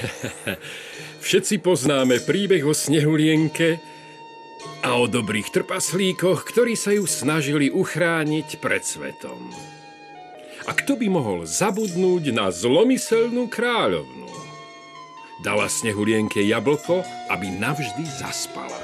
Všetci poznáme príbeh o Snehulienke a o dobrých trpaslíkoch, ktorí sa ju snažili uchrániť pred svetom. A kto by mohol zabudnúť na zlomyselnú kráľovnu? Dala Snehulienke jablko, aby navždy zaspala.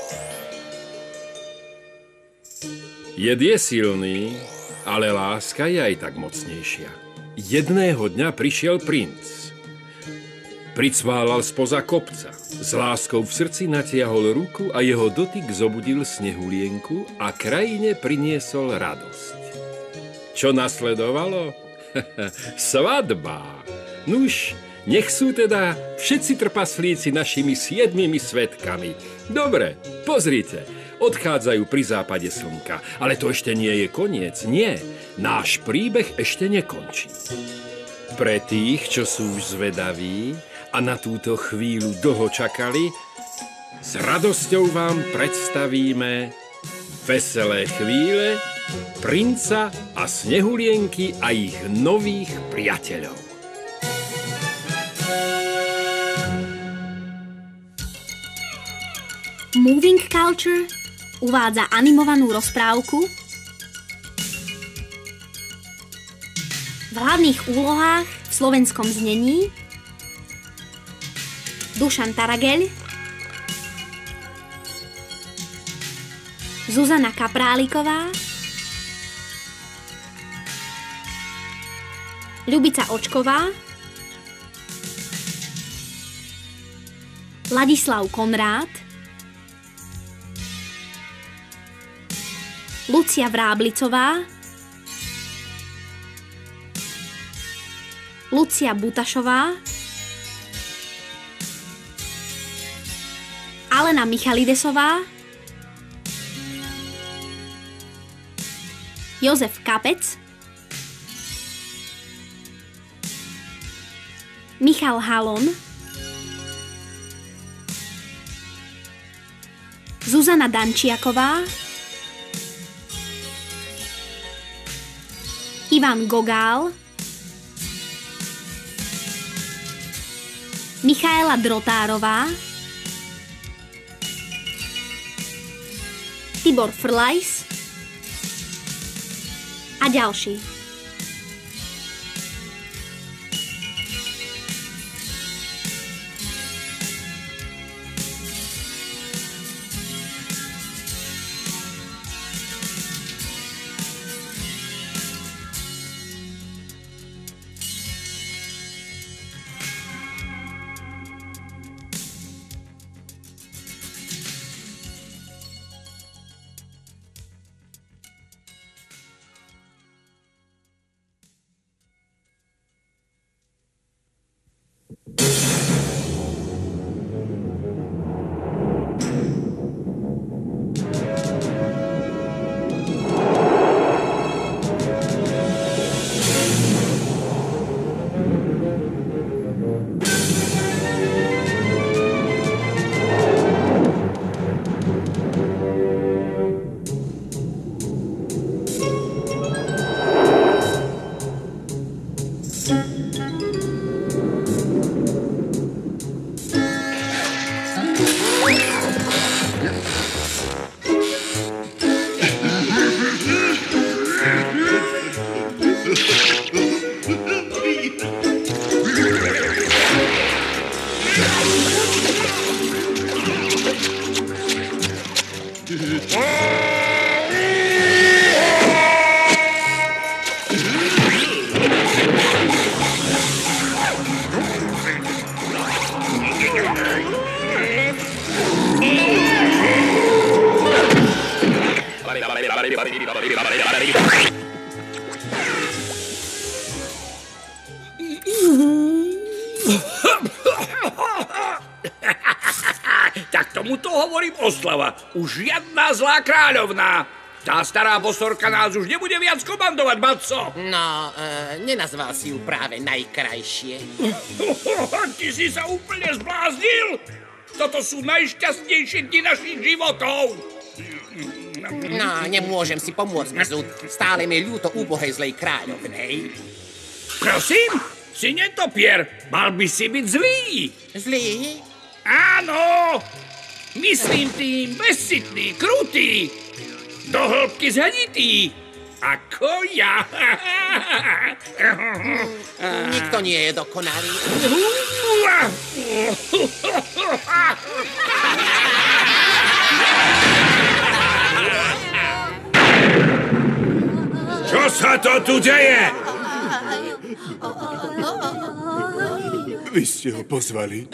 Jed je silný, ale láska je aj tak mocnejšia. Jedného dňa prišiel princ. Pricválal spoza kopca. S láskou v srdci natiahol ruku a jeho dotyk zobudil Snehulienku a krajine priniesol radosť. Čo nasledovalo? Svadba. Nuž, nech sú teda všetci trpaslíci našimi 7 svetkami. Dobre, pozrite, odchádzajú pri západe slnka. Ale to ešte nie je koniec. Nie, náš príbeh ešte nekončí. Pre tých, čo sú už zvedaví a na túto chvíľu dlho čakali, s radosťou vám predstavíme veselé chvíle princa a Snehulienky a ich nových priateľov. Moving Culture uvádza animovanú rozprávku. V hlavných úlohách v slovenskom znení Dušan Tarageľ, Zuzana Kapráliková, Ľubica Očková, Ladislav Konrád, Lucia Vráblicová, Lucia Butašová, Alena Michalidesová, Jozef Kapec, Michal Halon, Zuzana Dančiaková, Ivan Gogál, Michaela Drotárová, Tibor Frlajs a ďalší. Tak tomuto hovorím oslava. Už žiadna zlá kráľovná. Tá stará bosorka nás už nebude viac komandovať, Matco. No, nenazval si ju práve najkrajšie. Ty si sa úplne zbláznil. Toto sú najšťastnejšie dni našich životov. No, nemôžem si pomôcť, Mrzut. Stále mi ľúto úbohej zlej kráľovnej. Prosím? Si netopier, mal by si byť zlý. Zlý? Áno, myslím tým bezcitný, krutý, do hĺbky zhenitý, ako ja. Nikto nie je dokonalý. Čo sa to tu deje? Vy ste ho pozvali?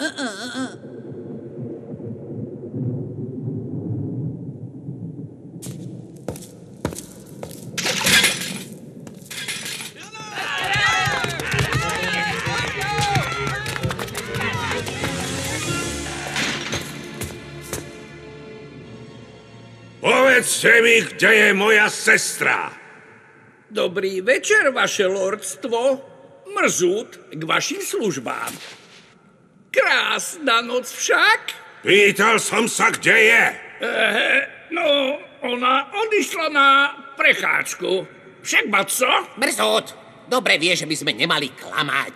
Povedzte mi, kde je moja sestra. Dobrý večer, vaše lordstvo. Mrzút k vašim službám. Krásna noc však. Pýtal som sa, kde je. No, ona odišla na prechádzku. Však, Matco? Mrzút, dobre vie, že by sme nemali klamať.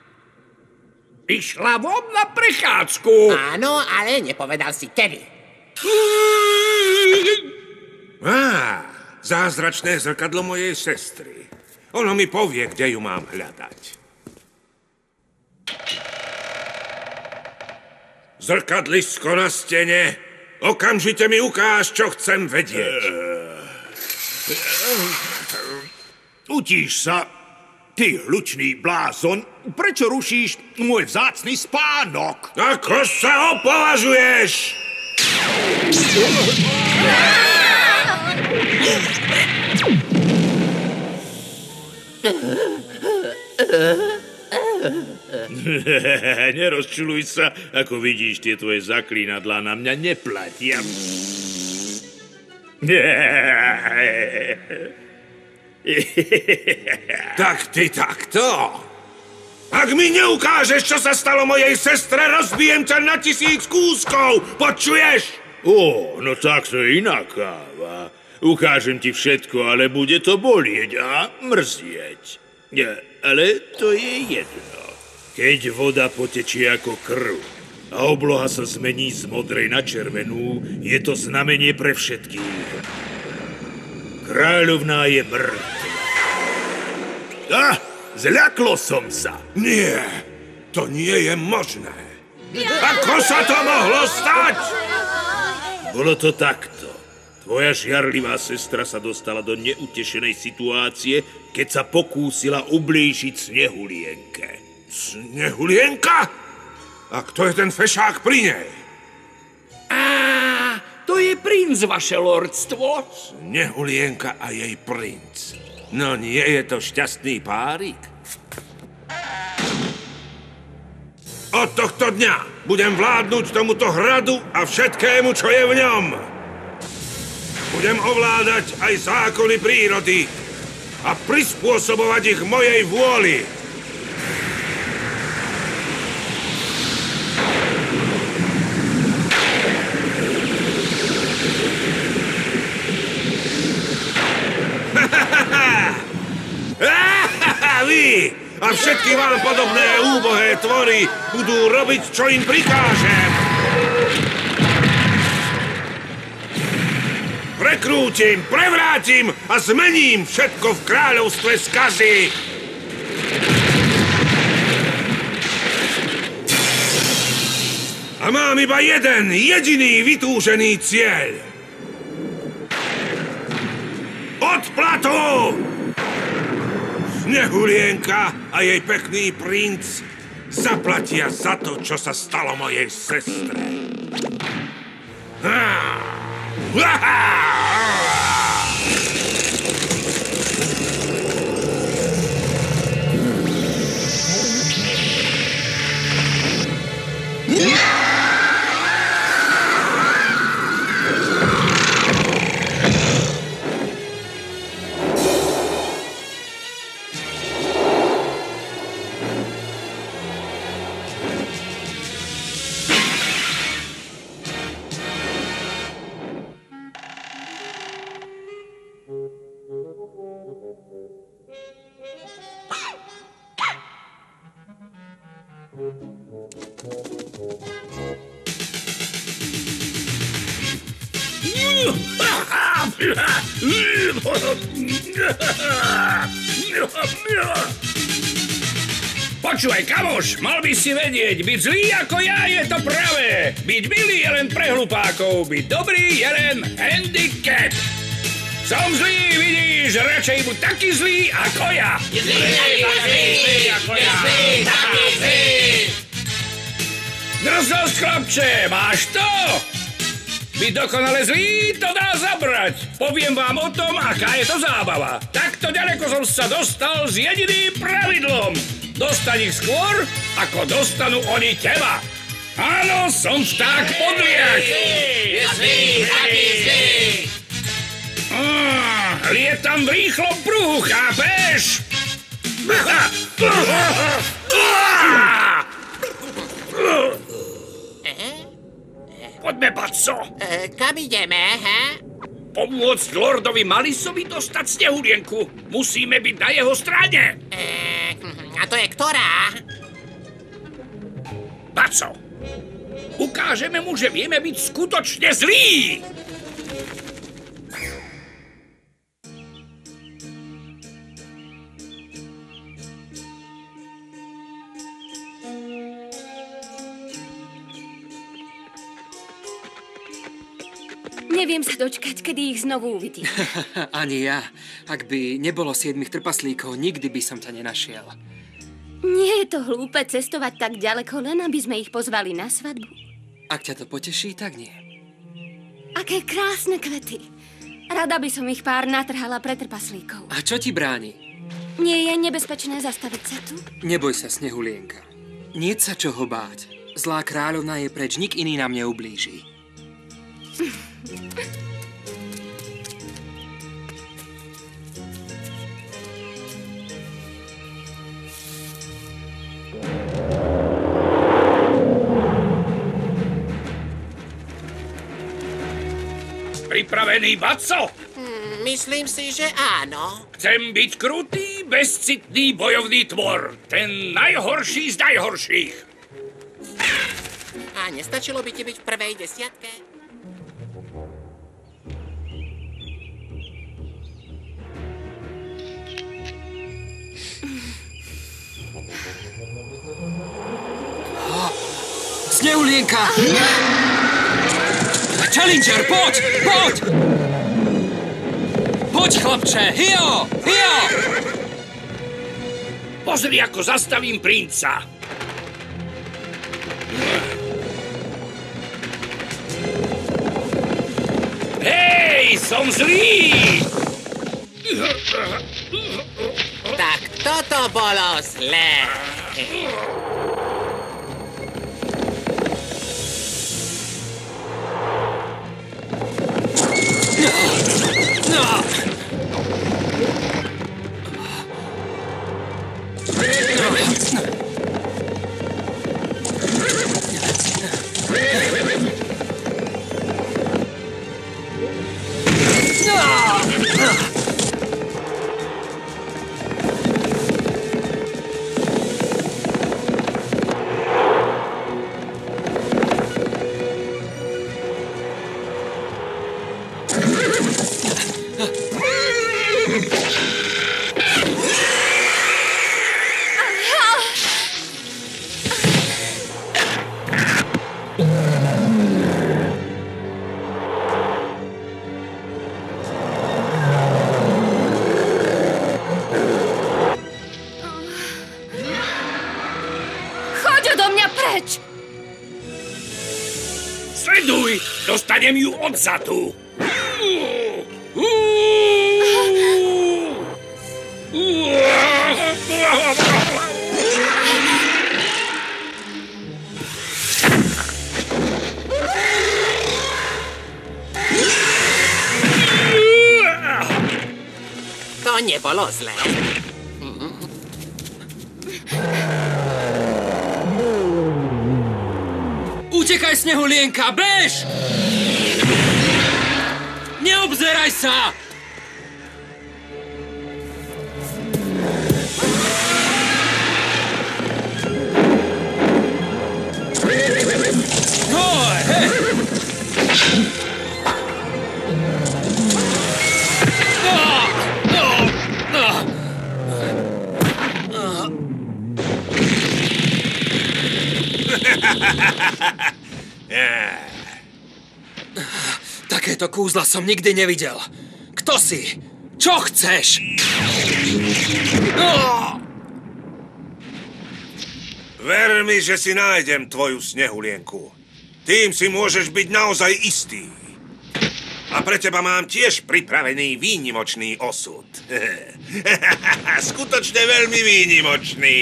Išla von na prechádzku. Áno, ale nepovedal si kedy. Zázračné zrkadlo mojej sestry. Ono mi povie, kde ju mám hľadať. Zrkadlisko na stene. Okamžite mi ukáž, čo chcem vedieť. Utíš sa, ty hlučný blázon. Prečo rušíš môj vzácny spánok? Ako sa opovažuješ? Nerozčuluj sa, ako vidíš, tie tvoje zaklínadlá na mňa neplatia. Tak ty takto? Ak mi neukážeš, čo sa stalo mojej sestre, rozbijem ťa na 1000 kúskov, počuješ? No tak to je iná káva. Ukážem ti všetko, ale bude to bolieť a mrzieť. Ale to je jedno. Keď voda potečie ako krv a obloha sa zmení z modrej na červenú, je to znamenie pre všetkých. Kráľovná je mŕtva. Zľaklo som sa. Nie, to nie je možné. Ako sa to mohlo stať? Bolo to takto. Tvoja žiarlivá sestra sa dostala do neutešenej situácie, keď sa pokúsila ublížiť Snehulienke. Snehulienka? A kto je ten fešák pri nej? To je princ, vaše lordstvo. Snehulienka a jej princ. No nie je to šťastný párik? Od tohto dňa budem vládnuť tomuto hradu a všetkému, čo je v ňom. Budem ovládať aj zákony prírody a prispôsobovať ich mojej vôli. Vy a všetky vám podobné úbohé tvory budú robiť, čo im prikážem. Prekrútim, prevrátim a zmením všetko v kráľovstve skazy. A mám iba jeden jediný vytúžený cieľ. Odplatu! Snehulienka a jej pekný princ zaplatia za to, čo sa stalo mojej sestre. Počúvaj, kamoš, mal by si vedieť, byť zlý ako ja je to pravé. Byť milý je len pre hlupákov, byť dobrý je len handicap. Som zlý, vidíš, radšej buď taký zlý ako ja. Drzosť, chlapče, máš to? Byť dokonale zlý, to dá zabrať. Poviem vám o tom, aká je to zábava. Takto ďaleko som sa dostal s jediným pravidlom. Dostaň ich skôr, ako dostanú oni teba. Áno, som vták podliak. Lietam v rýchlom pruhu, chápeš? Poďme, Batso. Kam ideme, he? Pomôcť lordovi Malisovi dostať Snehulienku. Musíme byť na jeho strane. A to je ktorá? Batso, ukážeme mu, že vieme byť skutočne zlí. Neviem sa dočkať, kedy ich znovu uvidím. Ani ja. Ak by nebolo 7 trpaslíkov, nikdy by som ťa nenašiel. Nie je to hlúpe cestovať tak ďaleko, len aby sme ich pozvali na svadbu. Ak ťa to poteší, tak nie. Aké krásne kvety. Rada by som ich pár natrhala pre trpaslíkov. A čo ti bráni? Nie je nebezpečné zastaviť sa tu? Neboj sa, Snehulienka. Niet sa čoho báť. Zlá kráľovna je preč, nik iný nám neublíži. Pripravený, Batso? Myslím si, že áno. Chcem byť krutý, bezcitný bojovný tvor. Ten najhorší z najhorších. A nestačilo by ti byť v prvej desiatke? Snehulienka! Challenger, poď! Poď! Poď, chlapče! Hio! Hio! Pozri, ako zastavím princa. Hej, som zlý! Tak toto bolo zlé. Sleduj, dostanem ju odzadu. To nebolo zlé. Utekaj, Snehulienka, bež! Neobzeraj sa! Takéto kúzla som nikdy nevidel. Kto si? Čo chceš? Ver mi, že si nájdem tvoju snehulienku. Tým si môžeš byť naozaj istý. A pre teba mám tiež pripravený výnimočný osud. Skutočne veľmi výnimočný.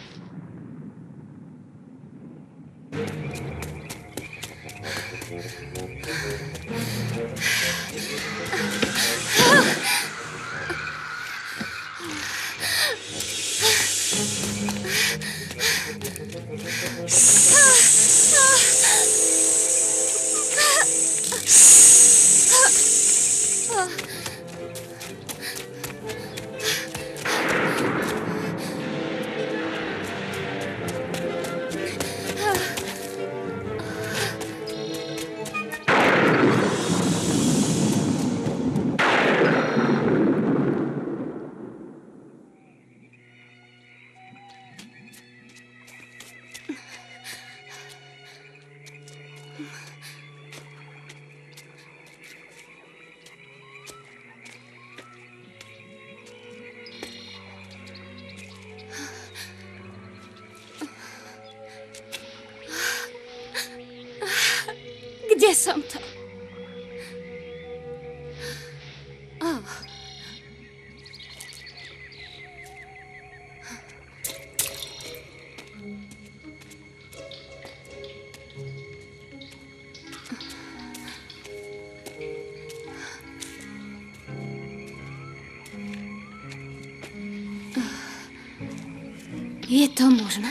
Kde som to? Je to možné?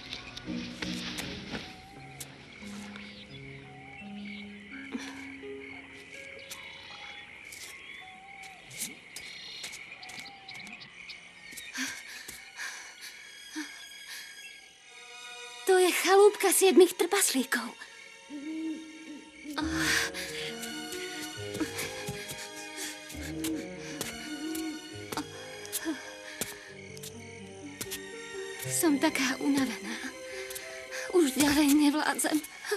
To je chalúbka 7 trpaslíkov. Som taká unavená. Už ďalej nevládzem.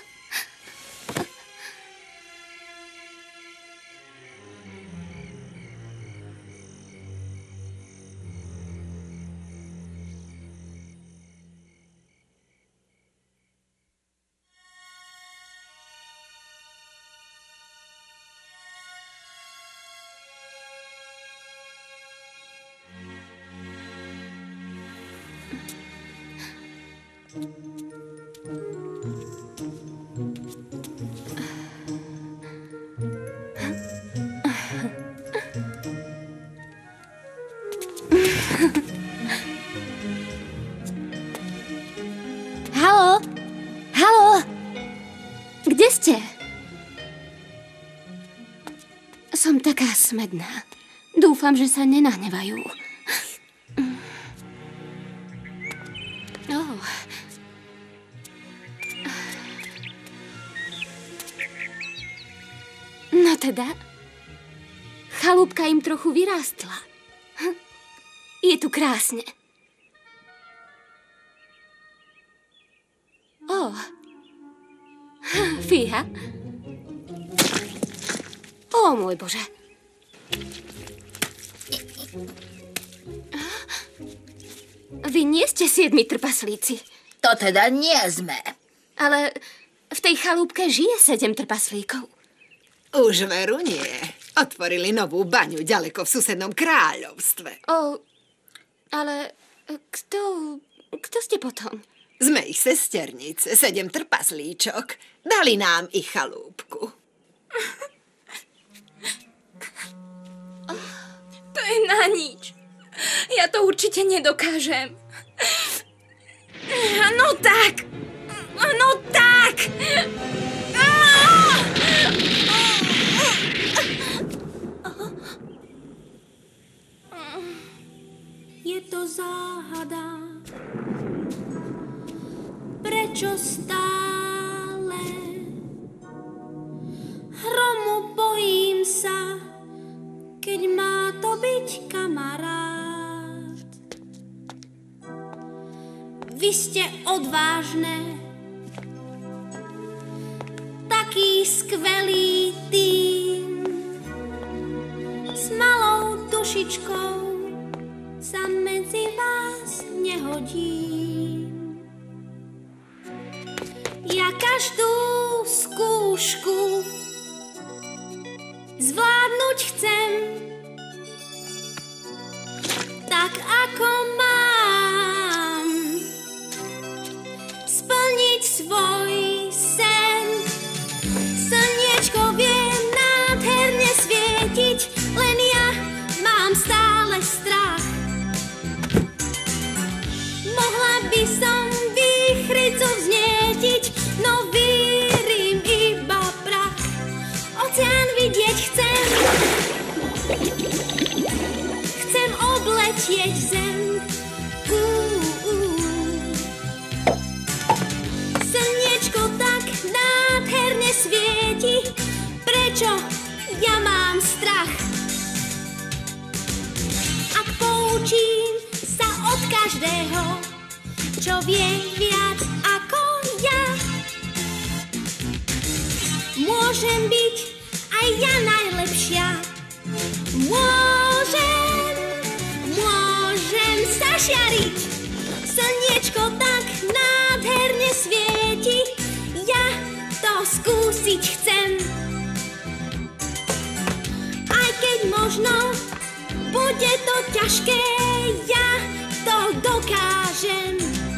Haló? Haló? Kde ste? Som taká smedná. Dúfam, že sa nenahnevajú. No teda, chalúbka im trochu vyrástla. Je tu krásne. Fíha. Môj Bože. Vy nie ste 7 trpaslíci. To teda nie sme. Ale v tej chalúbke žije 7 trpaslíkov. Už veru nie. Otvorili novú baňu ďaleko v susednom kráľovstve. Ale kto ste potom? Sme ich sesternice, 7 trpaslíčok. Dali nám ich chalúbku. To je na nič. Ja to určite nedokážem. No tak! No tak! Je to záhada, prečo stále hromu bojím sa, keď má to byť kamarát. Vy ste odvážne, skvelý tým. S malou dušičkou sa medzi vás nehodím. Ja každú skúšku zvládnuť chcem, tak ako mám splniť svoj sen. Slniečko vie nádherne svietiť, len ja mám stále strach. Mohla by som výchricu vznietiť, no vírim iba prach. Oceán vidieť chcem, chcem obletieť zem. Slniečko tak nádherne svieti, prečo ja mám strach? Ak poučím sa od každého, čo vie viac ako ja, môžem byť aj ja najlepšia. Môžem sa žiariť. Slniečko tak nádherne svieti, ja to skúsiť chcem. Aj keď možno bude to ťažké, ja to dokážem.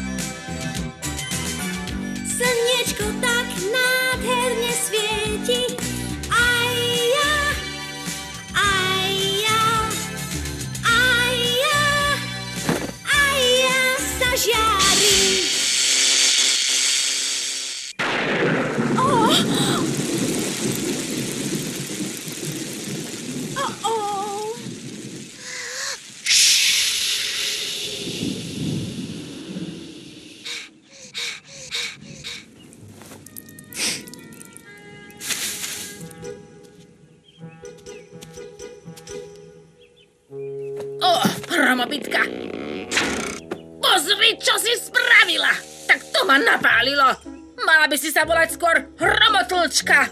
Slniečko tak nádherne svieti, aj ja sa žiarim. Hromobytka! Pozri, čo si spravila! Tak to ma napálilo! Mala by si sa volať skôr Hromotlčka!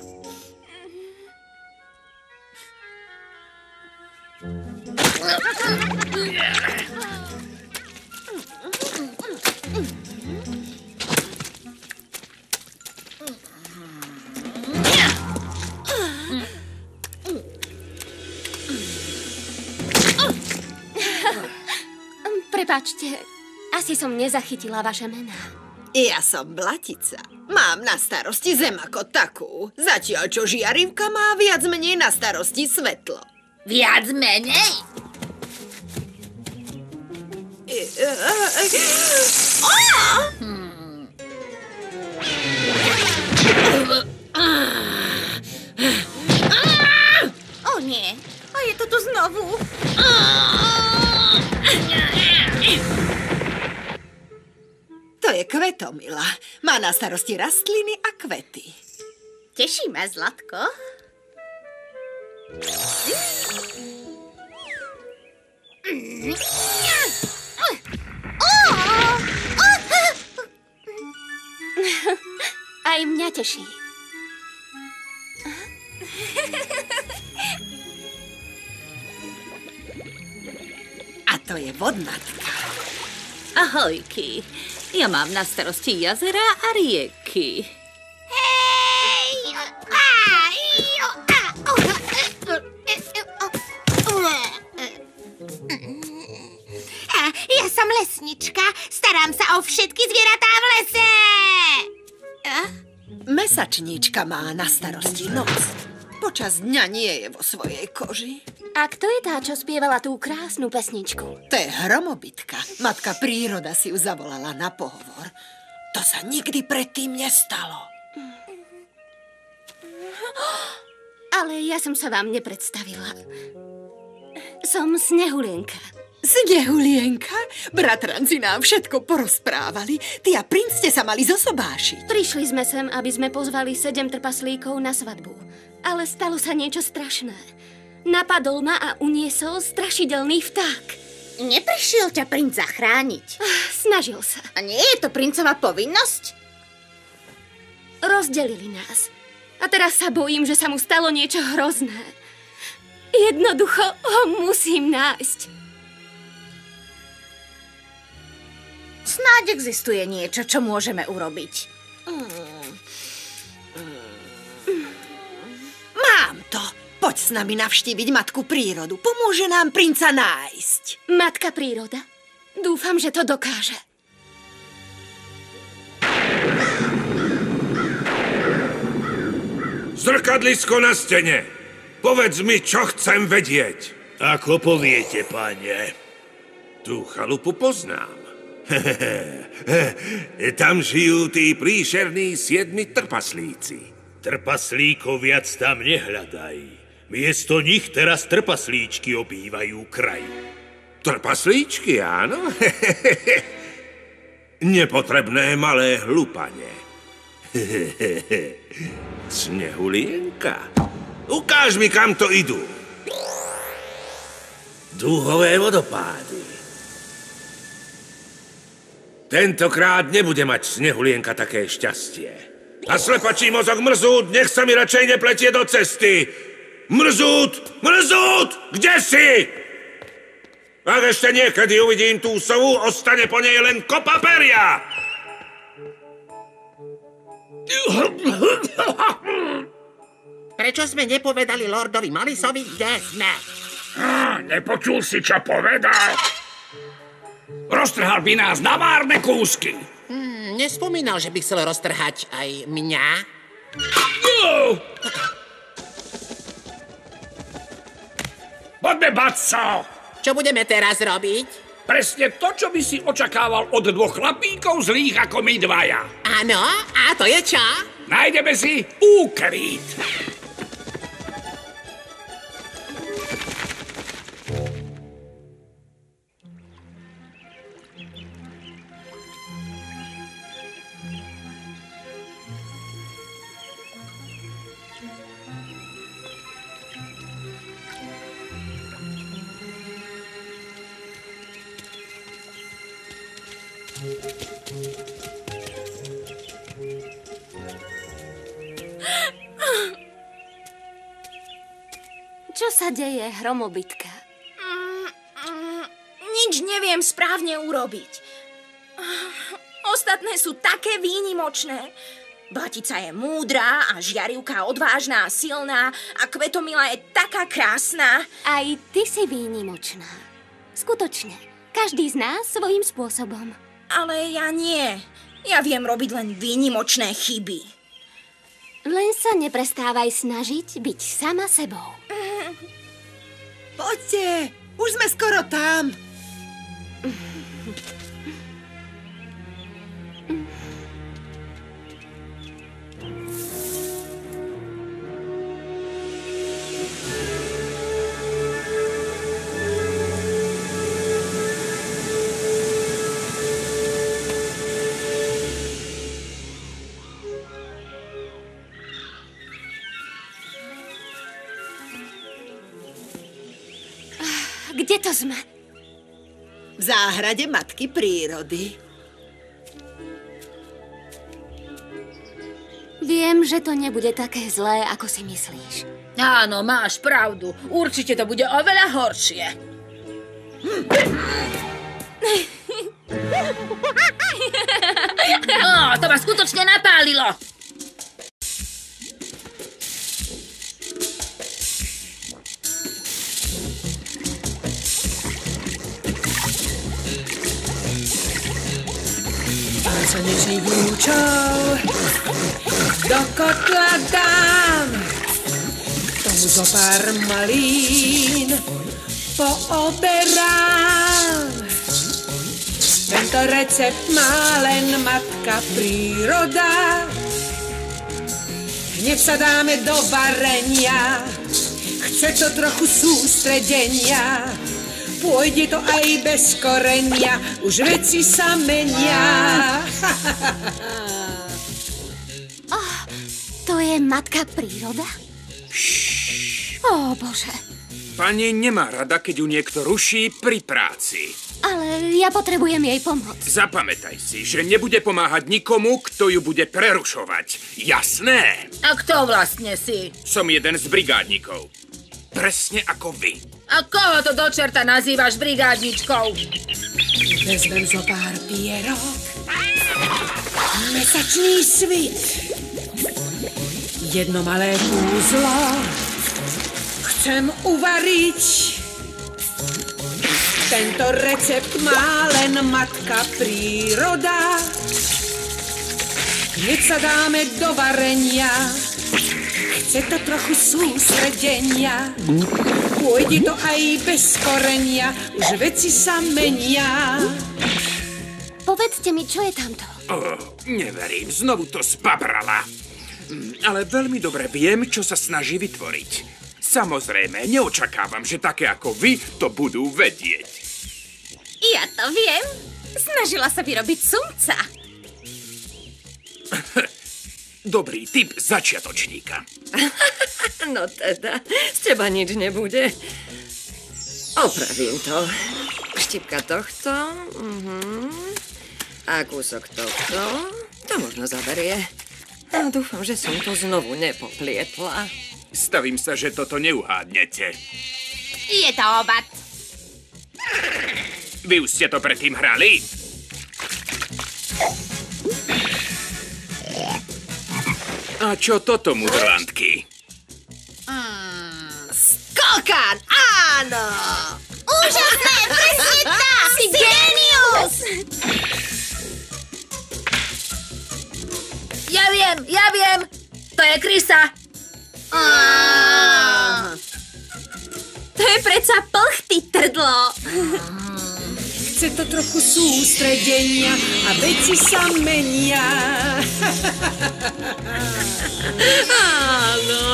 Prepáčte, asi som nezachytila vaše mená. Ja som Blatica. Mám na starosti zem ako takú. Zatiaľ, čo žiarivka má viac menej na starosti svetlo. Viac menej? O nie, a je to tu znovu. To je Kvetomila. Má na starosti rastliny a kvety. Teší ma, Zlatko. Aj mňa teší. A to je vodnatka. Ahojky. Ja mám na starosti jazera a rieky. Ja som lesnička. Starám sa o všetky zvieratá v lese. Mesačníčka má na starosti noc. Počas dňa nie je vo svojej koži. A kto je tá, čo spievala tú krásnu pesničku? To je Hromobytka. Matka príroda si ju zavolala na pohovor. To sa nikdy predtým nestalo. Ale ja som sa vám nepredstavila. Som Snehulienka. Snehulienka? Bratranci nám všetko porozprávali. Ty a princ ste sa mali zosobášiť. Prišli sme sem, aby sme pozvali 7 trpaslíkov na svadbu. Ale stalo sa niečo strašné. Napadol ma a uniesol strašidelný vták. Neprišiel ťa princ zachrániť? Snažil sa. A nie je to princova povinnosť? Rozdelili nás. A teraz sa bojím, že sa mu stalo niečo hrozné. Jednoducho ho musím nájsť. Snáď existuje niečo, čo môžeme urobiť. Mám to. Poď s nami navštíviť matku prírodu. Pomôže nám princa nájsť. Matka príroda? Dúfam, že to dokáže. Zrkadlisko na stene. Povedz mi, čo chcem vedieť. Ako poviete, pane? Tú chalupu poznám. Tam žijú tí príšerní 7 trpaslíci. Trpaslíkov viac tam nehľadaj. Miesto nich teraz trpaslíčky obývajú kraj. Trpaslíčky, áno? Nepotrebné malé hlupanie. Snehulienka, ukáž mi, kam to idú. Dúhové vodopády. Tentokrát nebude mať Snehulienka také šťastie. A slepačí mozog Mrzút, nech sa mi radšej nepletie do cesty. Mrzút! Mrzút! Kde si? Ak ešte niekedy uvidím tú sovu, ostane po nej len kopa peria. Prečo sme nepovedali lordovi Malisovi, kde sme? Nepočul si, čo povedal? Roztrhal by nás na márne kúsky. Nespomínal, že by chcel roztrhať aj mňa? Poďme, Batco! Čo budeme teraz robiť? Presne to, čo by si očakával od 2 chlapíkov zlých ako my dvaja. Áno, a to je čo? Nájdeme si úkryt. Čo sa deje, hromobytka? Nič neviem správne urobiť. Ostatné sú také výnimočné. Blatica je múdra a Žiarivka odvážna a silná a Kvetomila je taká krásna. Aj ty si výnimočná. Skutočne. Každý z nás svojím spôsobom. Ale ja nie. Ja viem robiť len výnimočné chyby. Len sa neprestávaj snažiť byť sama sebou. Poďte, už sme skoro tam. Kde to sme? V záhrade matky prírody. Viem, že to nebude také zlé, ako si myslíš. Áno, máš pravdu. Určite to bude oveľa horšie. To ma skutočne napálilo. Sa nežných lúčov do kotla dám, k tomu zo pár malín pooberám. Tento recept má len matka príroda. Hneď sa dáme do varenia, chce to trochu sústredenia. Pôjde to aj bez korenia, už veci sa menia. To je matka príroda? Ó, Bože. Pani nemá rada, keď ju niekto ruší pri práci. Ale ja potrebujem jej pomoc. Zapamätaj si, že nebude pomáhať nikomu, kto ju bude prerušovať. Jasné? A kto vlastne si? Som jeden z brigádnikov. Presne ako vy. A koho to do čerta nazývaš brigádničkou? Vezmem zo pár pierok. Mesačný svit. Jedno malé kúzlo. Chcem uvariť. Tento recept má len matka príroda. Hneď sa dáme do varenia. Chce to trochu sústredenia. Pôjde to aj bez korenia. Už veci sa menia. Povedzte mi, čo je tamto? Neverím, znovu to spabrala. Ale veľmi dobre viem, čo sa snaží vytvoriť. Samozrejme, neočakávam, že také ako vy to budú vedieť. Ja to viem. Snažila sa vyrobiť sumca. Dobrý tip začiatočníka. No teda, z teba nič nebude. Opravím to. Štipka tohto. A kúsok tohto. To možno zaberie. A dúfam, že som to znovu nepoplietla. Stavím sa, že toto neuhádnete. Je to obad. Vy už ste to predtým hrali? A čo toto, mudrlantky? Skokan, áno! Úžasné, presne tak! Si génius! Ja viem! To je Krysa! To je predsa plchty, trdlo! Chce to trochu sústredenia a veci sa menia. Áno.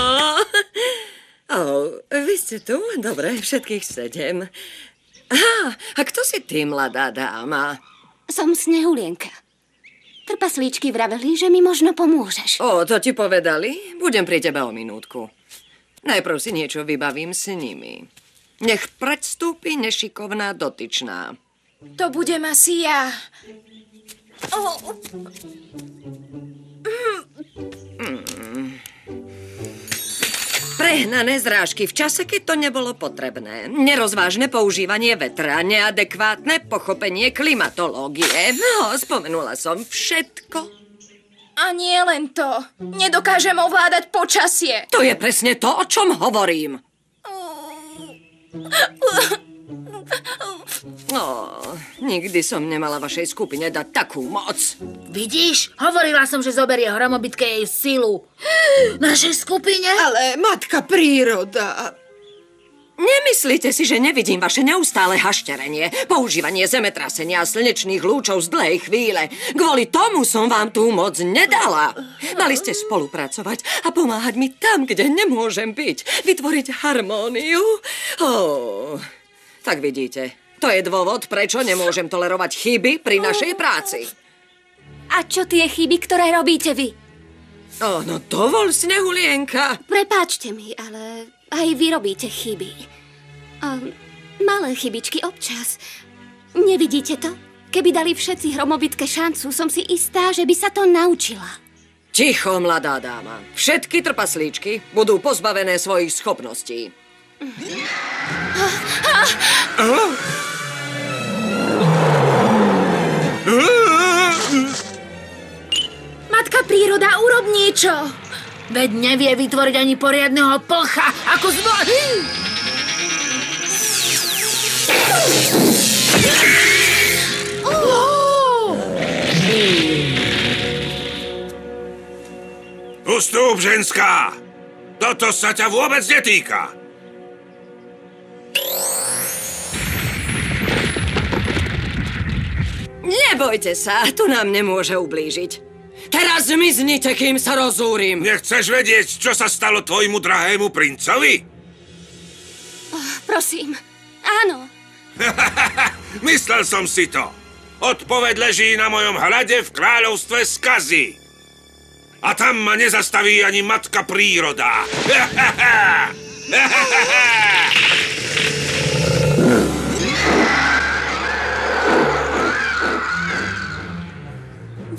Vy ste tu? Dobre, všetkých 7. A kto si ty, mladá dáma? Som Snehulienka. Trpaslíčky vraveli, že mi možno pomôžeš. To ti povedali? Budem pri tebe o minútku. Najprv si niečo vybavím s nimi. Nech predstúpi nešikovná dotyčná. To budem asi ja. Prehnané zrážky v čase, keď to nebolo potrebné. Nerozvážne používanie vetra, neadekvátne pochopenie klimatológie. No, spomenula som všetko. A nie len to. Nedokážem ovládať počasie. To je presne to, o čom hovorím. Nikdy som nemala vašej skupine dať takú moc. Vidíš? Hovorila som, že zoberie hromobitke jej silu. Našej skupine? Ale matka príroda. Nemyslíte si, že nevidím vaše neustále hašterenie, používanie zemetrasenia a slnečných lúčov z dlhej chvíle. Kvôli tomu som vám tú moc nedala. Mali ste spolupracovať a pomáhať mi tam, kde nemôžem byť. Vytvoriť harmóniu. Tak vidíte, to je dôvod, prečo nemôžem tolerovať chyby pri našej práci. A čo tie chyby, ktoré robíte vy? No dovol, Snehulienka. Prepáčte mi, ale aj vy robíte chyby. Malé chybičky občas. Nevidíte to? Keby dali všetci hromobitke šancu, som si istá, že by sa to naučila. Ticho, mladá dáma. Všetky trpaslíčky budú pozbavené svojich schopností. Matka príroda, urob niečo! Veď nevie vytvoriť ani poriadneho plcha, ako Ustúp, ženská! Toto sa ťa vôbec netýka! Nebojte sa, tu nám nemôže ublížiť. Teraz zmiznite, kým sa rozúrim. Nechceš vedieť, čo sa stalo tvojmu drahému princovi? Prosím, áno. Myslel som si to. Odpoveď leží na mojom hrade v kráľovstve skazy. A tam ma nezastaví ani matka príroda.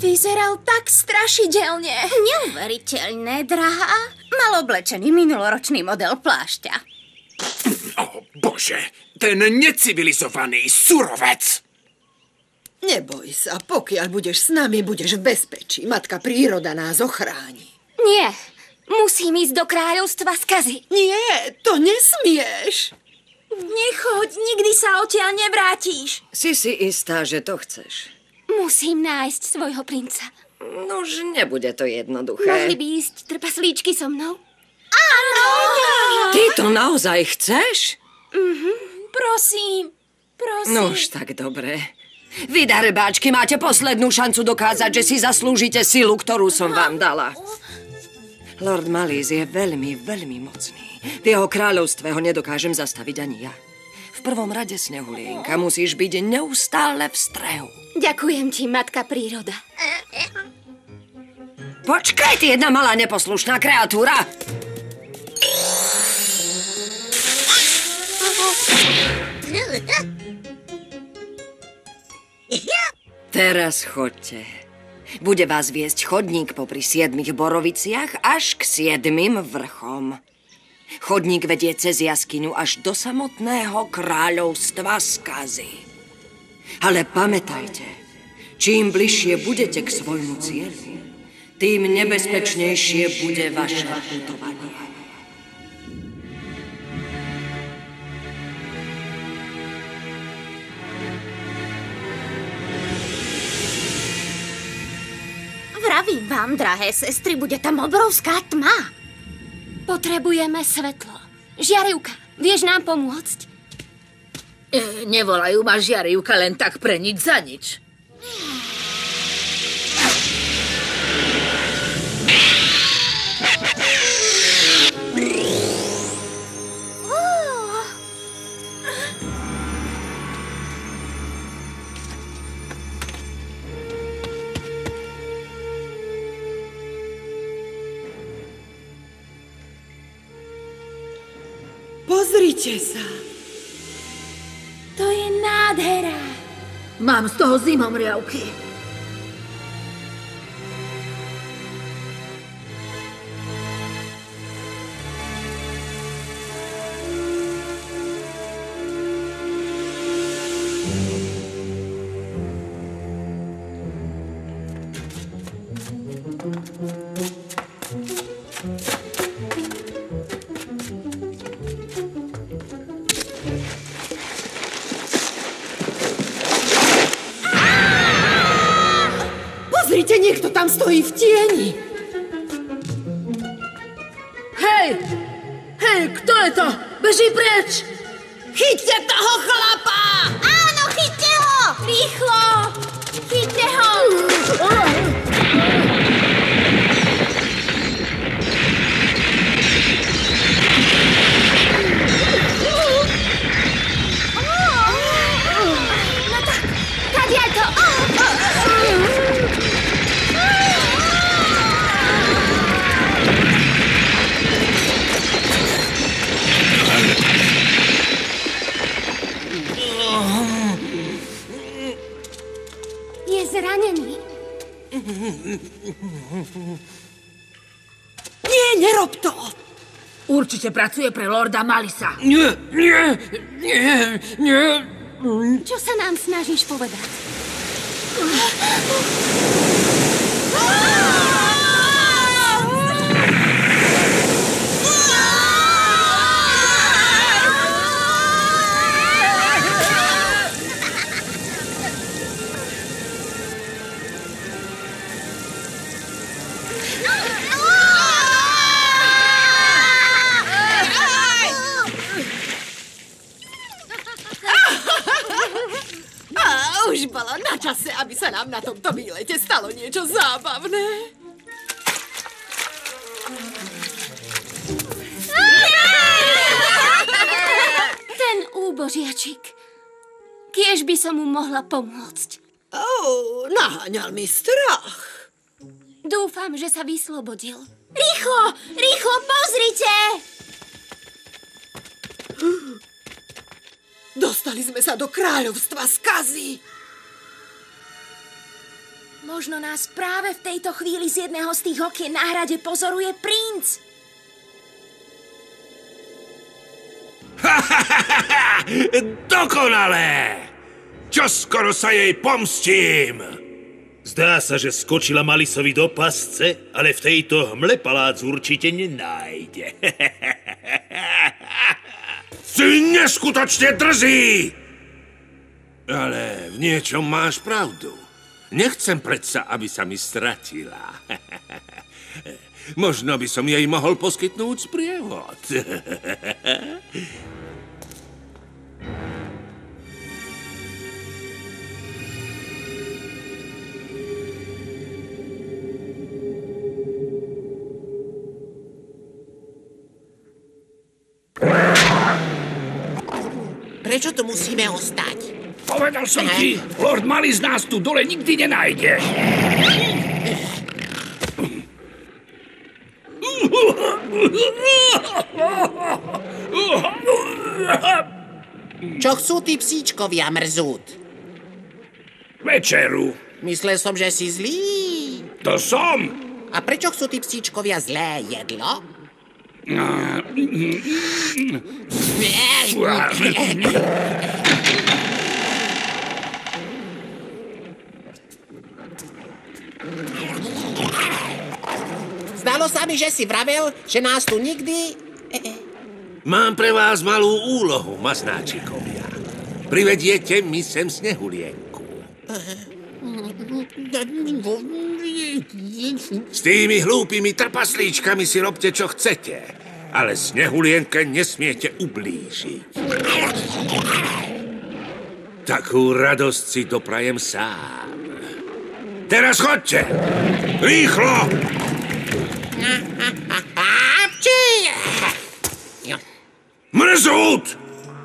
Vyzeral tak strašidelne. Neuveriteľné, drahá. Mal oblečený minuloročný model plášťa. O Bože, ten necivilizovaný surovec! Neboj sa, pokiaľ budeš s nami, budeš v bezpečí. Matka príroda nás ochráni. Nie, musím ísť do kráľovstva skazy. Nie, to nesmieš. Nechoď, nikdy sa odtiaľ nevrátiš. Si istá, že to chceš? Musím nájsť svojho princa. Nož, nebude to jednoduché. Mohli by ísť trpaslíčky so mnou? Áno! Ty to naozaj chceš? Prosím. Nož, tak dobre. Vy, darebáčky, máte poslednú šancu dokázať, že si zaslúžite silu, ktorú som vám dala. Lord Malice je veľmi, veľmi mocný. V jeho kráľovstve ho nedokážem zastaviť ani ja. V prvom rade, Snehulienka, musíš byť neustále v strehu. Ďakujem ti, matka príroda. Počkaj, ty jedna malá neposlušná kreatúra! Teraz chodte. Bude vás viesť chodník popri 7 boroviciach až k 7 vrchom. Chodník vedie cez jaskyňu až do samotného kráľovstva skazy. Ale pamätajte, čím bližšie budete k svojmu cieľu, tým nebezpečnejšie bude vaše putovanie. Vravím vám, drahé sestry, bude tam obrovská tma. Potrebujeme svetlo. Žiarivka, vieš nám pomôcť? Nevolajú ma Žiarivka len tak pre nič za nič. Pozrite sa. To je nádhera. Mám z toho zimomriavky. Pozrite, niekto tam stojí v tieni. Hej! Hej, kto je to? Beží preč! Chyťte toho chlapa! Áno, chyťte ho! Rýchlo! Chyťte ho! No tak, kadiaľ to! Je zranený. Nie, nerob to! Určite pracuje pre lorda Malisa. Nie! Čo sa nám snažíš povedať? Už bolo na čase, aby sa nám na tomto výlete stalo niečo zábavné. Ten úbožiačik. Kiež by som mu mohla pomôcť. Naháňal mi strach. Dúfam, že sa vyslobodil. Rýchlo! Rýchlo, pozrite! Dostali sme sa do kráľovstva skazy. Možno nás práve v tejto chvíli z jedného z tých okien na hrade pozoruje princ. Dokonalé! Čoskoro sa jej pomstím! Zdá sa, že skočila Malisovi do pasce, ale v tejto hmle palác určite nenájde. Si neskutočne drzý! Ale v niečom máš pravdu. Nechcem predsa, aby sa mi stratila. Možno by som jej mohol poskytnúť sprievod. Prečo tu musíme ostať? Povedal som ti, Lord Malis nás tu dole nikdy nenájde. Čo chcú tí psíčkovia, Mrzút? Večeru. Myslel som, že si zlý. To som. A prečo chcú tí psíčkovia zlé jedlo? Zdalo sa mi, že si vravel, že nás tu nikdy... Mám pre vás malú úlohu, masnáčikovia. Privediete mi sem Snehulienku. S tými hlúpými trpaslíčkami si robte, čo chcete. Ale Snehulienke nesmiete ublížiť. Takú radosť si doprajem sám. Teraz chodte! Rýchlo! Mrzút!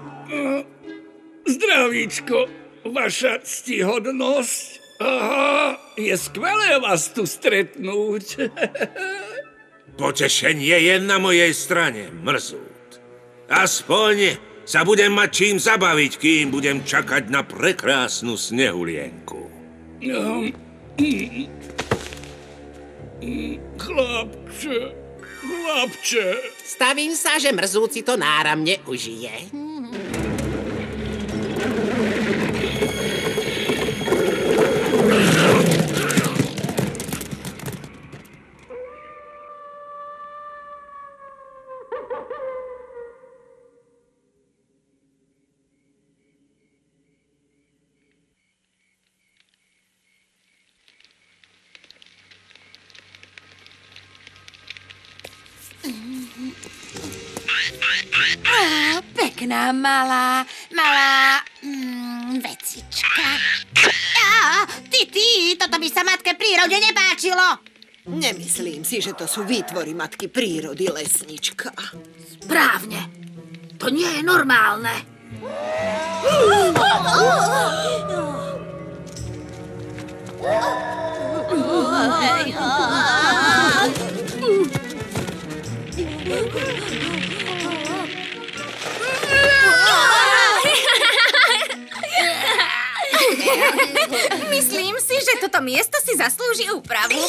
Zdravíčko, vaša ctihodnosť. Aha, je skvelé vás tu stretnúť. Potešenie je na mojej strane, Mrzút. Aspoň sa budem mať čím zabaviť, kým budem čakať na prekrásnu Snehulienku. Chlapče. Stavím sa, že Mrzút si to náramne užije. Pekná malá vecička. Ty, toto by sa matke prírode nepáčilo. Nemyslím si, že to sú výtvory matky prírody, lesnička. Správne. To nie je normálne. Myslím si, že toto miesto si zaslúži úpravu.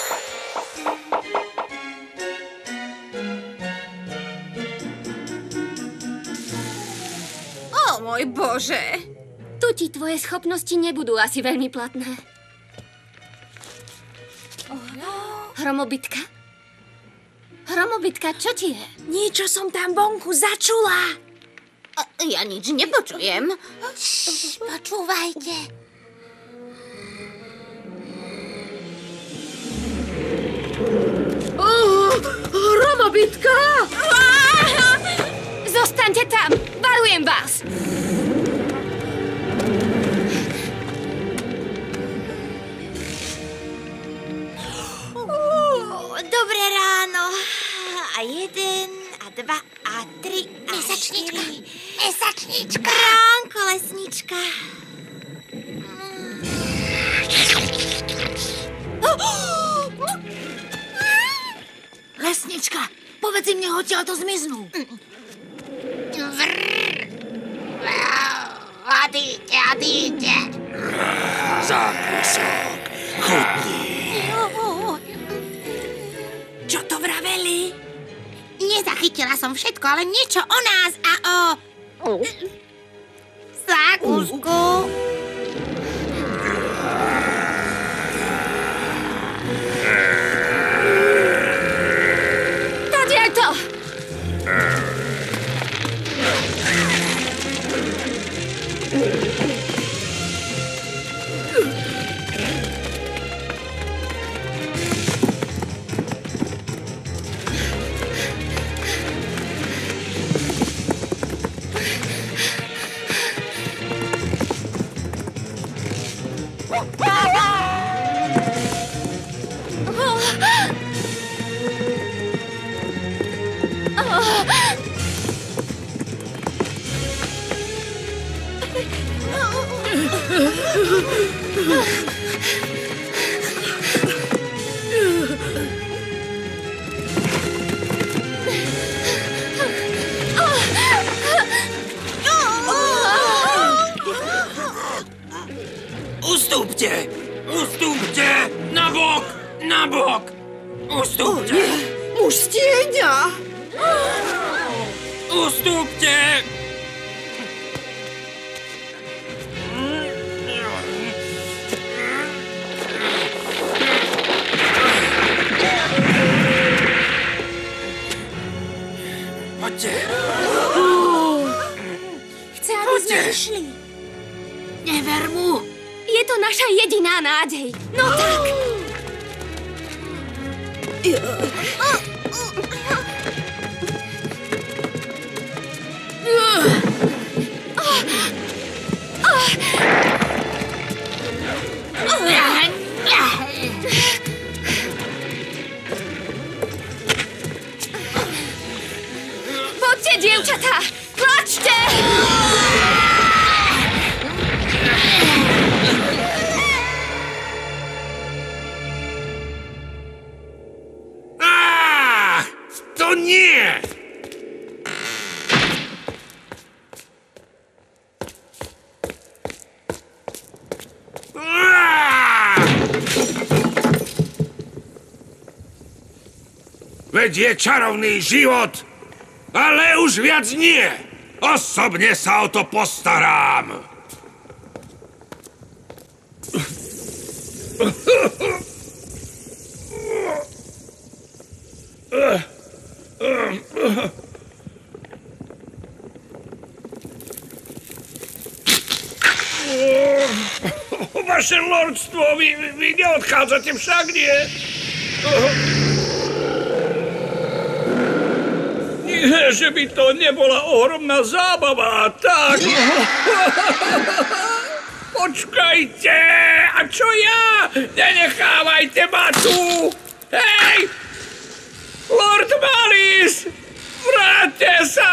O môj Bože! Tu ti tvoje schopnosti nebudú asi veľmi platné. Hromobytka? Hromobytka, čo ti je? Niečo som tam vonku začula. Ja nič nepočujem. Počúvajte. Hromobytka! Zostaňte tam! Varujem vás! Dobré ráno. A 1, a 2, a 3, a 4. Mesačnička. Ránko, lesnička. Lesnička, povedz im, nech odtiaľto zmiznú. Adíte. Zákusok. Chod som všetko, ale niečo o nás a o... Zákúšku. Tadiaľ to! Ustúpte! Ustúpte! Na bok! Na bok! Ustúpte! Muž z tieňa! Ustúpte! Poďte! Chce, aby sme išli. Never mu. Je to naša jediná nádej. No tak. Poďte, dievčatá, tlačte! To nie! Veď je čarovný život, ale už viac nie. Osobne sa o to postarám. Vaše lordstvo, vy neodchádzate však, nie? Nie, že by to nebola ohromná zábava, tak... Počkajte, a čo ja? Nenechávajte ma tu! Hej! Lord Malis! Vráťte sa!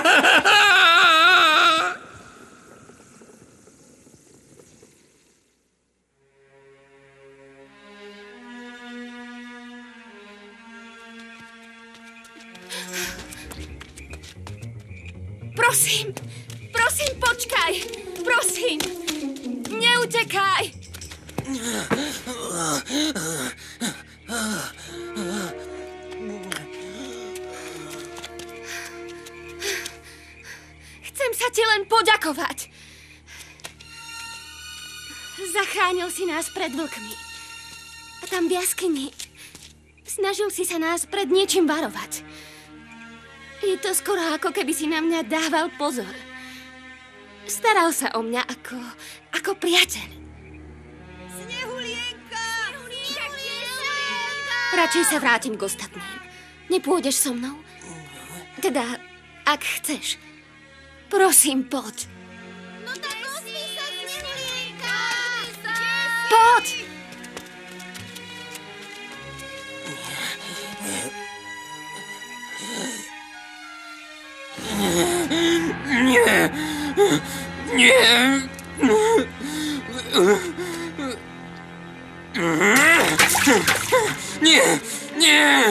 Prosím, prosím, počkaj! Prosím, neutekaj! Chcem sa ti len poďakovať. Zachránil si nás pred vlkmi. A tam v jaskyni snažil si sa nás pred niečím varovať. Je to skoro ako keby si na mňa dával pozor. Staral sa o mňa ako priateľ. Snehulienka! Radšej sa vrátim k ostatným. Nepôjdeš so mnou? Teda, ak chceš. Prosím, poď. No tak musí sa, Snehulienka! Poď! Nie! Nie! Nie! Nie!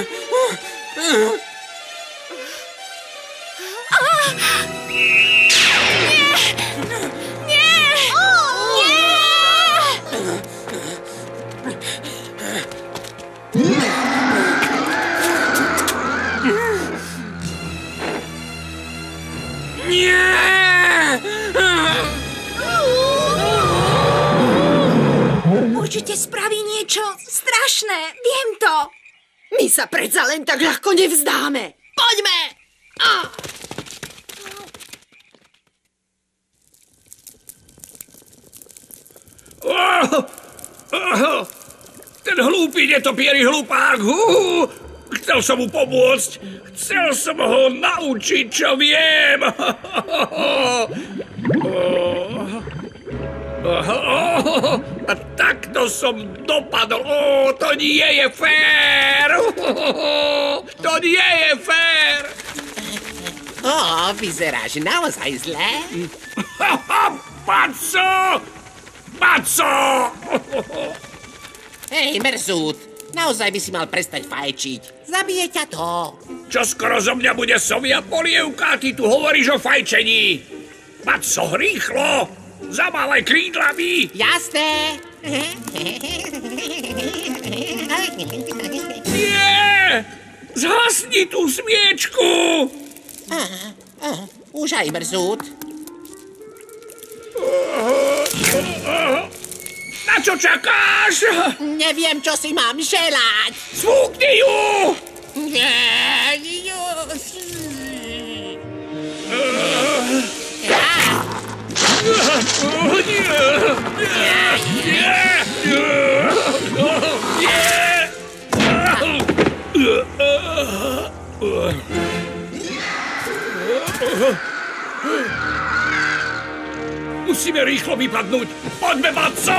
určite spraví niečo strašné. Viem to. My sa predsa len tak ľahko nevzdáme. Poďme! Ten hlúpy netopierý hlupák. Chcel som mu pomôcť. Chcel som ho naučiť, čo viem. A takto som dopadol. To nie je fér. To nie je fér. Vyzeráš naozaj zle. Paco! Paco! Hej, Mrzút, naozaj by si mal prestať fajčiť. Zabije ťa to. Čoskoro zo mňa bude sovia polievka, ty tu hovoríš o fajčení. Paco, rýchlo! Zamávaj krídlami! Jasné. Nie! Zhasni tú sviečku! Už aj, Mrzút. Na čo čakáš? Neviem, čo si mám želať. Sfúkni ju! Musíme rýchlo vypadnúť. Poďme, Paco!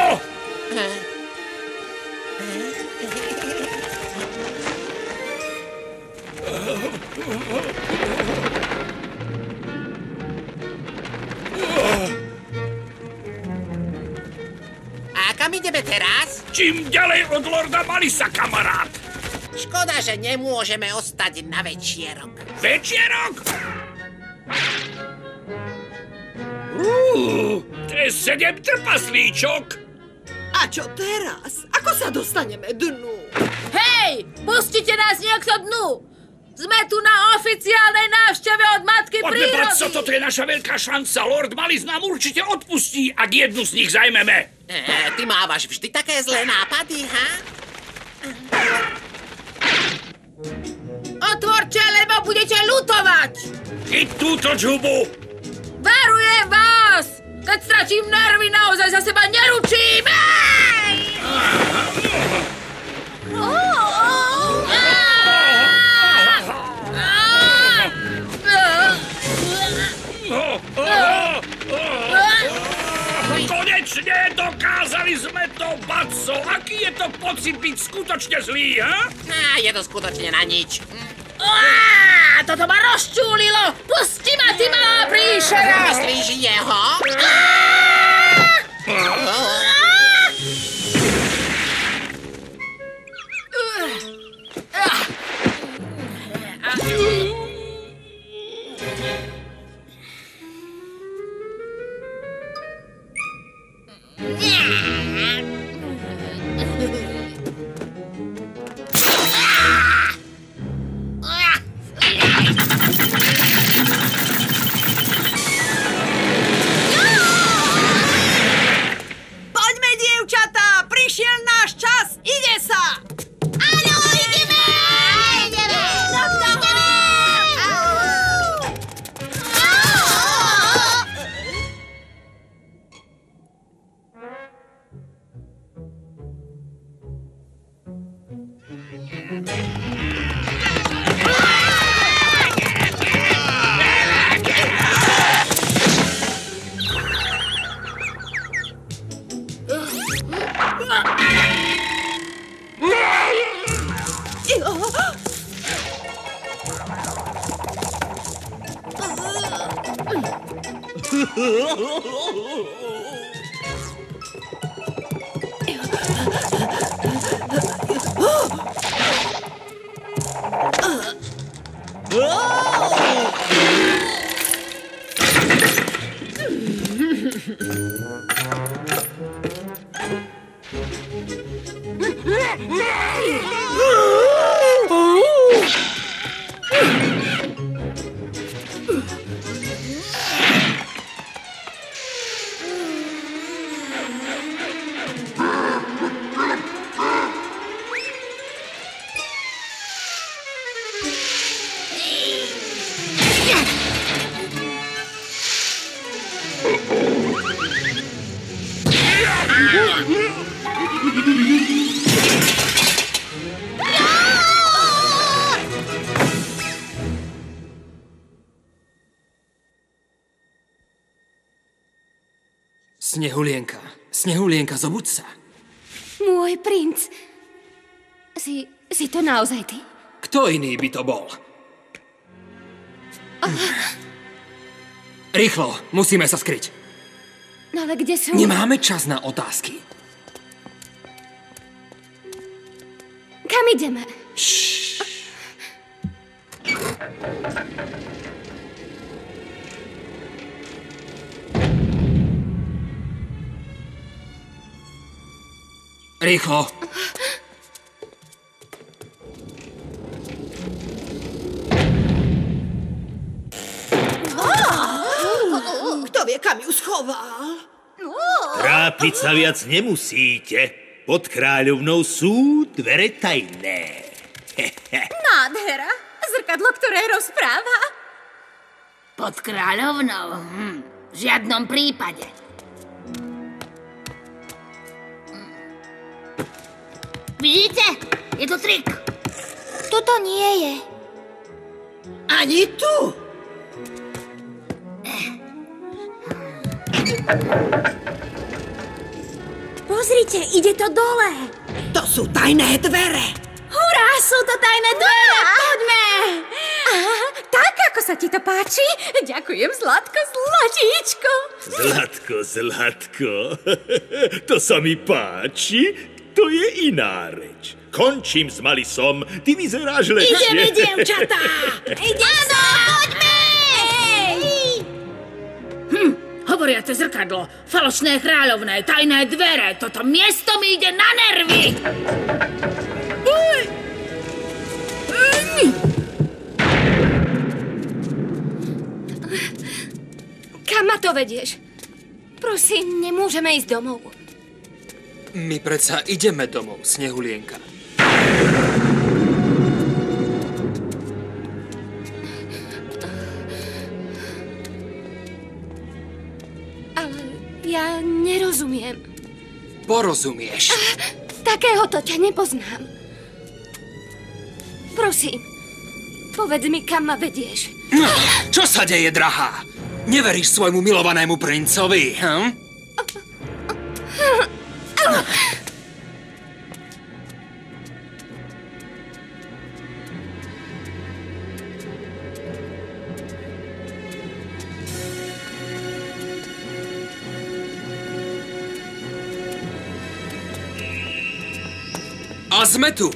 A kam ideme teraz? Čím ďalej od Lorda Malisa, kamarát. Škoda, že nemôžeme ostať na večierok. Večierok? To je 7 trpaslíčok. A čo teraz? Ako sa dostaneme dnu? Hej, pustite nás nejak do dnu. Sme tu na oficiálnej návšteve od Matky Poďme, prírody. Paco, toto je naša veľká šanca. Lord Malis nám určite odpustí, ak jednu z nich zajmeme. Ty mávaš vždy také zlé nápady, ha? Otvorte, lebo budete ľutovať. Chyť túto džubu. Varujem vás! Keď stratím nervy, naozaj za seba neručím! Konečne dokázali sme to, Paco. Aký je to pocit byť skutočne zlý, ha? Je to skutočne na nič. Toto ma rozčúlilo! Pusti ma, ty malá príšera! Myslíš jeho? Poďme, dievčatá! Prišiel náš čas! Ide sa! Áno, ideme! Ideme! Snehulienka, Snehulienka, zobuď sa. Môj princ. Si to naozaj ty? Kto iný by to bol? Rýchlo, musíme sa skryť. No ale kde sú? Nemáme čas na otázky. Kam ideme? Rýchlo. Kto vie, kam ju schoval? Trápiť sa viac nemusíte. Pod kráľovnou sú dvere tajné. Nádhera. Zrkadlo, ktoré rozpráva. Pod kráľovnou? V žiadnom prípade. Vidíte? Je to trik. Tuto nie je. Ani tu. Pozrite, ide to dole. To sú tajné dvere. Hurá, sú to tajné dvere. Poďme. Tak, ako sa ti to páči? Ďakujem, Zlatko, zlatíčko. Zlatko. To sa mi páči. To je iná reč. Končím s Malisom. Ty vyzeráš lepšie. Ideme, dievčatá. Áno, poďme. Hovoriace zrkadlo, falošné kráľovné, tajné dvere. Toto miesto mi ide na nervy. Kam ma to vedieš? Prosím, nemôžeme ísť domov. My predsa ideme domov, Snehulienka. Ale ja nerozumiem. Porozumieš. Takéhoto ťa nepoznám. Prosím, povedz mi, kam ma vedieš. Čo sa deje, drahá? Neveríš svojmu milovanému princovi, hm? A sme tu.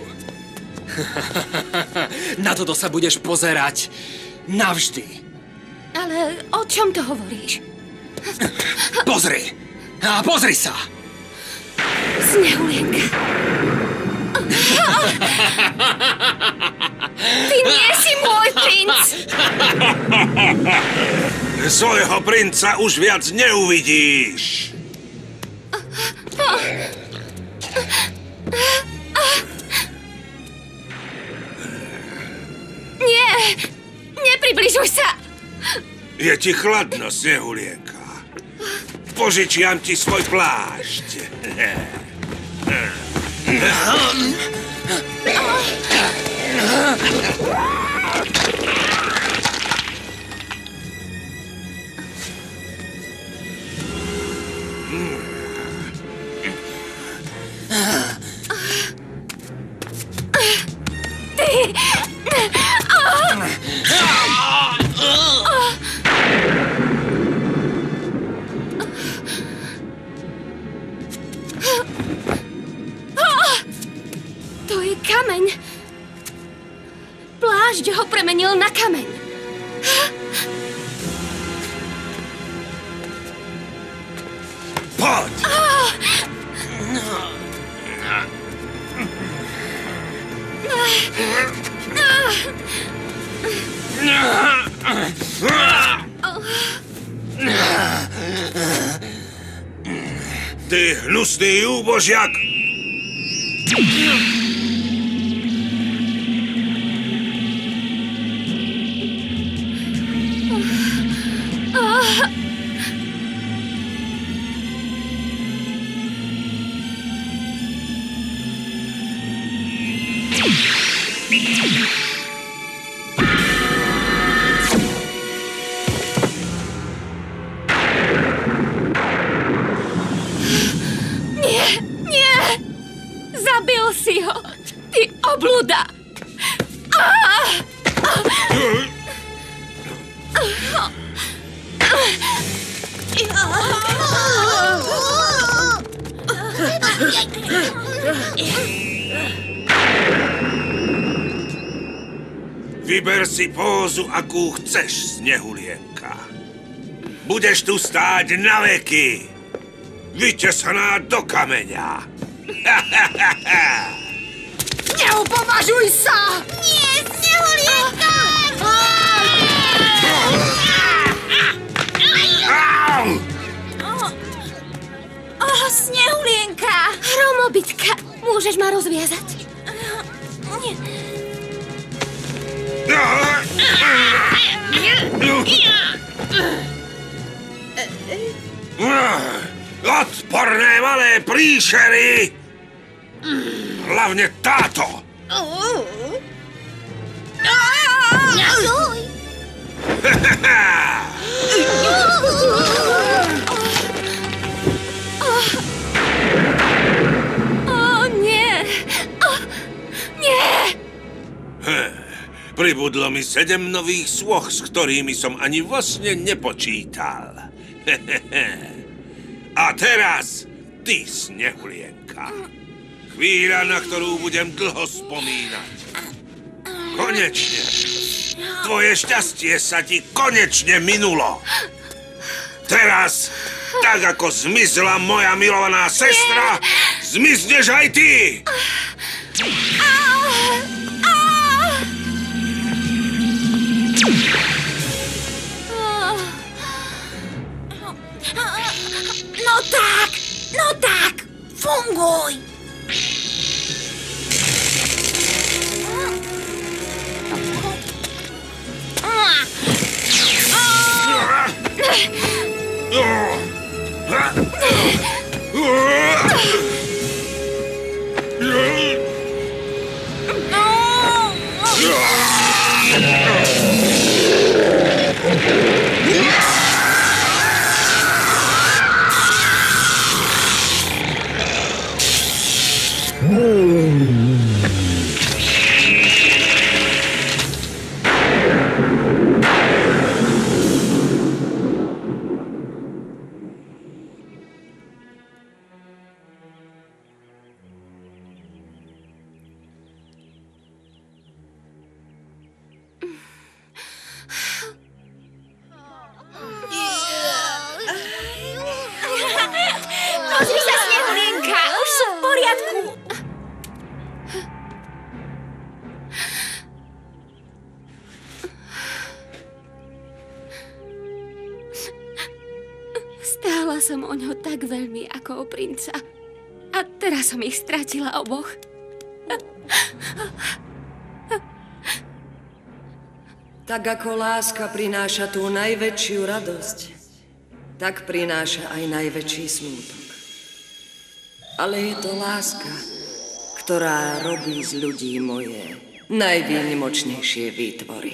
Na toto sa budeš pozerať navždy. Ale o čom to hovoríš? Pozri. A pozri sa. Snehulienka. Ty nie si môj princ. Svojho princa už viac neuvidíš. Nie, nepribližuj sa. Je ti chladno, Snehulienka. Požičiam ti svoj plášť. To je kameň. Plášť ho premenil na kameň. Poď! Ty hnusný úbožiak! Obluda! Vyber si pózu, akú chceš, Snehulienka. Budeš tu stáť na veky, vytesaná do kameňa. Neupovažuj sa! Nie, Snehulienka! Snehulienka! Hromobytka, môžeš ma rozviazať? Odporné malé príšery! Hlavne táto! Nie! Nie! Pribudlo mi 7 nových sôch, s ktorými som ani vo sne nepočítal. A teraz ty, Snehulienka. Chvíľa, na ktorú budem dlho spomínať. Konečne. Tvoje šťastie sa ti konečne minulo. Teraz, tak ako zmizla moja milovaná sestra, zmizneš aj ty. No tak, funguj! Pozri sa, Snehulienka, už sú v poriadku. Stála som o ňo tak veľmi ako o princa. A teraz som ich stratila oboch. Tak ako láska prináša tú najväčšiu radosť, tak prináša aj najväčší smútok. Ale je to láska, ktorá robí z ľudí moje najvýnimočnejšie výtvory.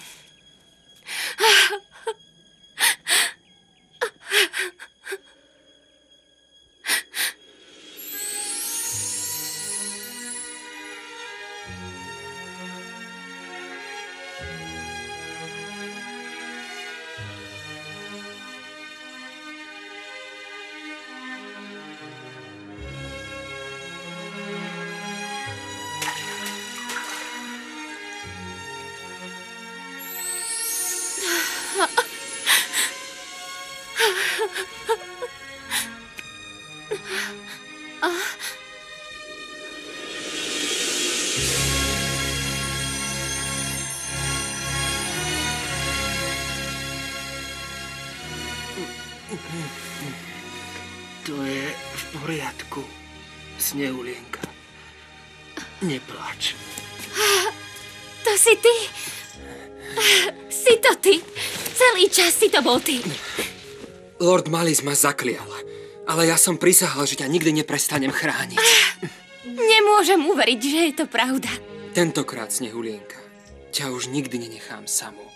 To je v poriadku, Snehulienka. Nepláč. To si ty? Si to ty? Celý čas si to bol ty. Lord Malice ma zaklial, ale ja som prisahal, že ťa nikdy neprestanem chrániť. Nemôžem uveriť, že je to pravda. Tentokrát, Snehulienka, ťa už nikdy nenechám samú.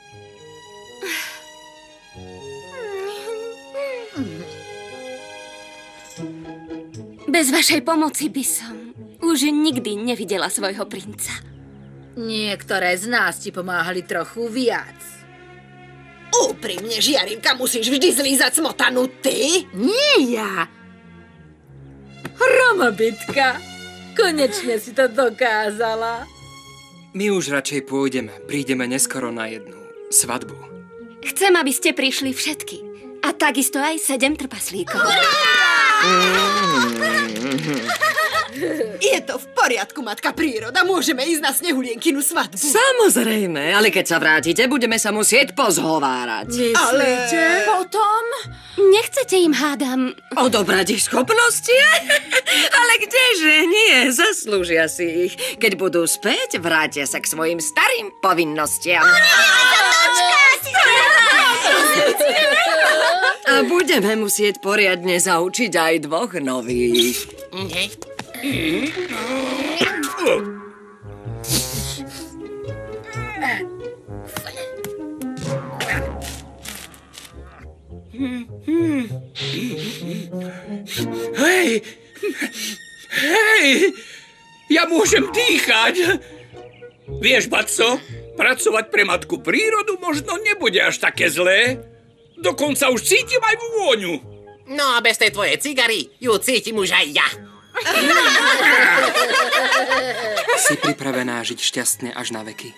Bez vašej pomoci by som už nikdy nevidela svojho princa. Niektoré z nás ti pomáhali trochu viac. Úprimne, Žiarivka, musíš vždy zlízať smotanu ty? Nie ja. Hromobytka, konečne si to dokázala. My už radšej pôjdeme. Prídeme neskoro na jednu svadbu. Chcem, aby ste prišli všetky. A takisto aj 7 trpaslíkov. Je to v poriadku, matka príroda. Môžeme ísť na Snehulienkinu svadbu. Samozrejme, ale keď sa vrátite, budeme sa musieť pozhovárať. Myslíte? Potom? Nechcete im, hádam, odobrať ich schopnosti? Ale kdeže nie, zaslúžia si ich. Keď budú späť, vrátia sa k svojim starým povinnostiam. A budeme musieť poriadne zaučiť aj 2 nových. Hej! Hej! Ja môžem dýchať! Vieš, Batso, pracovať pre matku prírodu možno nebude až také zlé. Dokonca už cítim aj vôňu. No a bez tej tvojej cigary ju cítim už aj ja. Si pripravená žiť šťastne až na veky?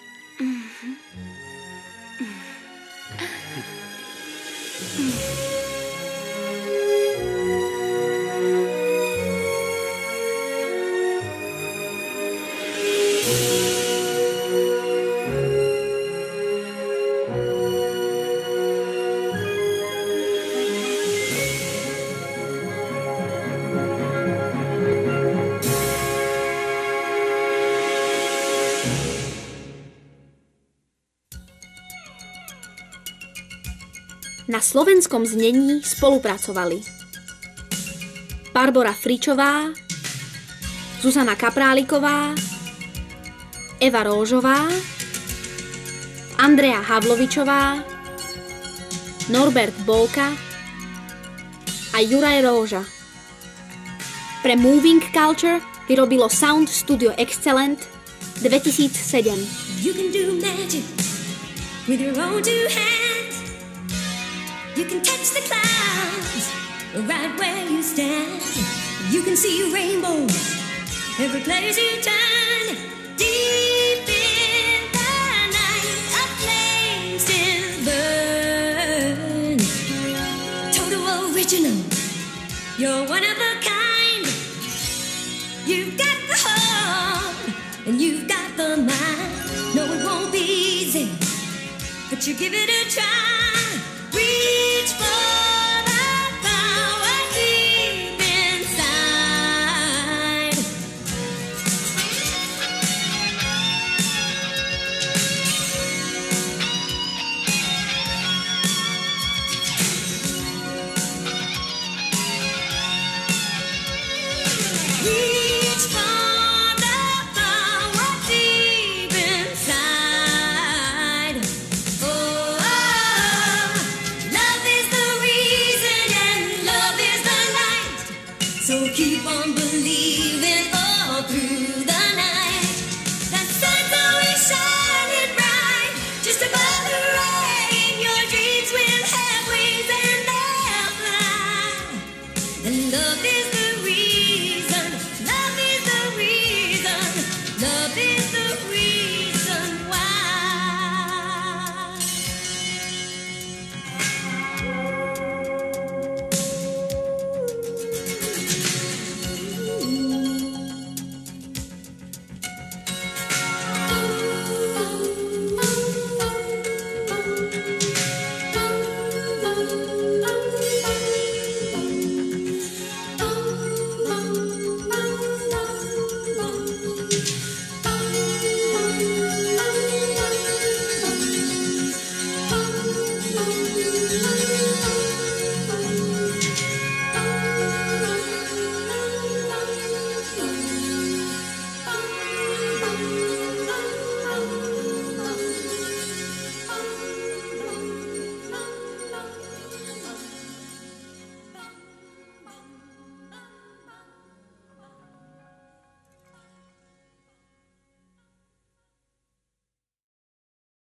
Na slovenskom znení spolupracovali Barbora Fričová, Zuzana Kapráliková, Eva Róžová, Andrea Havlovičová, Norbert Bolka a Juraj Róža. Pre Moving Culture vyrobilo Sound Studio Excellent 2007. You can do magic with your own 2 hands. You can touch the clouds right where you stand. You can see rainbows every place you turn. Deep in the night, a flame still burn. Total original, you're one of a kind. You've got the heart and you've got the mind. No, it won't be easy, but you give it a try.